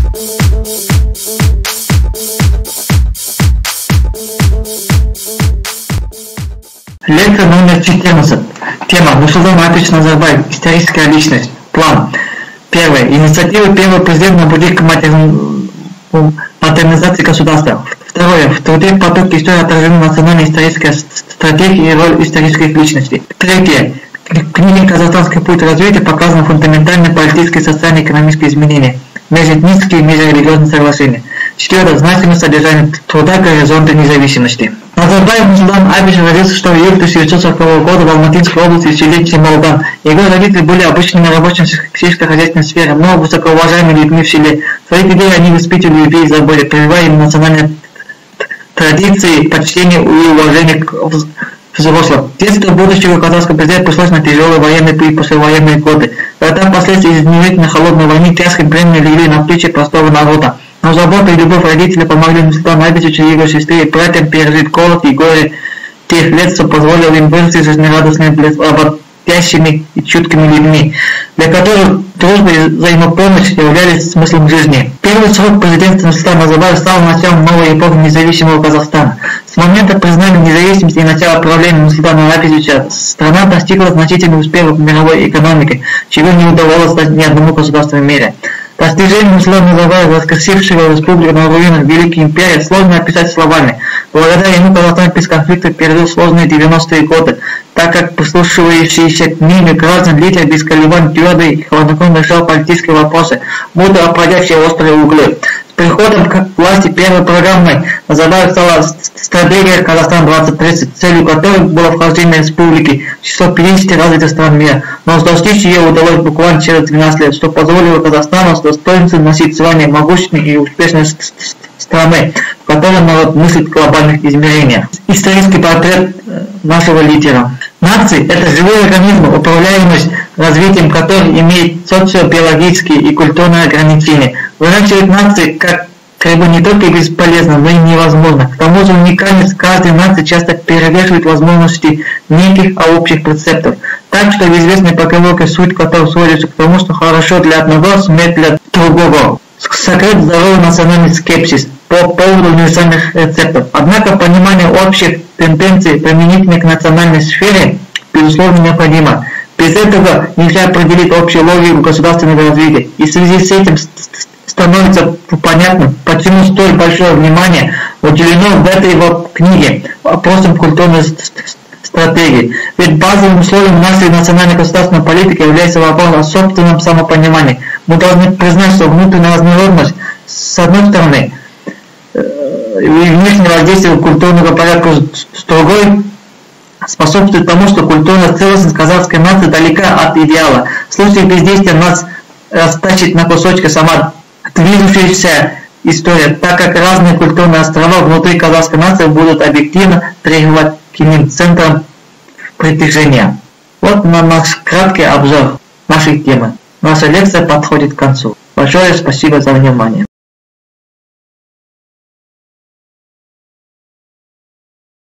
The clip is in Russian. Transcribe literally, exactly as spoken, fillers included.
Лекция номер четырнадцать. Тема: Нурсултан Абишевич Назарбаев. Историческая личность. План. Первое. Инициатива первого президента на пути к модернизации государства. Второе. В труде потоки истории отражены национальная историческая стратегия и роль исторических личностей. Третье. В книге «Казахстанский путь развития» показаны фундаментальные политические, социальные и экономические изменения, межэтнические и межрелигиозные соглашения. Четвертое. Значимость содержания труда горизонта независимости. Назарбаев Нурсултан Абишевич родился что в июле тысяча девятьсот сорокового года в Алматинской области в селе Чемолдан. Его родители были обычными рабочими в сельскохозяйственной сфере, но высокоуважаемыми людьми в селе. В своих детей они воспитывали любви и заботу, прививая им национальные традиции, почтение и уважение к взрослым. Детство будущего казахского президента пришлось на тяжелые военные и послевоенные годы. Когда впоследствии из изнурительной холодной войны тяжкие бремя легли на плечи простого народа. Но забота и любовь родителей помогли Нурсултану Абишевичу и его сестре и братьям пережить голод и горе тех лет, что позволило им вырасти жизнерадостными, работящими и чуткими людьми, для которых дружба и взаимопомощь являлись смыслом жизни. Первый срок президентства Нурсултана Назарбаева стал началом новой эпохи независимого Казахстана. С момента признания независимости и начала правления Нурсултана Абишевича страна достигла значительных успехов в мировой экономике, чего не удавалось дать ни одному государству в мире. Достижение Нурсултана Назарбаева, воскресившего республику на руинах Великой империи, сложно описать словами. Благодаря ему Казахстан без конфликта пережил сложные девяностые годы, так как прислушивающиеся к ним граждан лидер без колебаний твердо и хладнокровно решал политические вопросы, будто обходя все острые углы. С приходом к власти первой программой Назарбаев стала стратегия Казахстан двадцать тридцать, целью которой было вхождение республики в число пятидесяти развитых стран мира. Но достичь ее удалось буквально через двенадцать лет, что позволило Казахстану с достоинством носить звание могущественной и успешной страны, в которой народ мыслит в глобальных измерениях. Исторический портрет нашего лидера. Нации – это живые организмы, управляемость развитием которых имеет социобиологические и культурные ограничения. Выращивать нации как рыбу не только бесполезно, но и невозможно. К тому же уникальность каждой нации часто перевешивает возможности неких, а общих прецептов. Так что в известной поговорке, суть которой сводится к тому, что хорошо для одного, смерть для другого. Сокрыт здоровый национальный скепсис по поводу универсальных рецептов. Однако понимание общих тенденций, применительных к национальной сфере, безусловно необходимо. Без этого нельзя определить общую логику государственного развития. И в связи с этим становится понятным, почему столь большое внимание уделено в этой его книге вопросам культурной стратегии. Ведь базовым условием нашей национальной государственной политики является вопрос о собственном самопонимании. Мы должны признать, что внутренняя разнородность, с одной стороны, и внешнее воздействие культурного порядка с другой, способствует тому, что культурная целостность казахской нации далека от идеала. В случае бездействия нас растащит на кусочки сама движущаяся история, так как разные культурные острова внутри казахской нации будут объективно требовать к иным центрам притяжения. Вот на наш краткий обзор нашей темы. Наша лекция подходит к концу. Большое спасибо за внимание.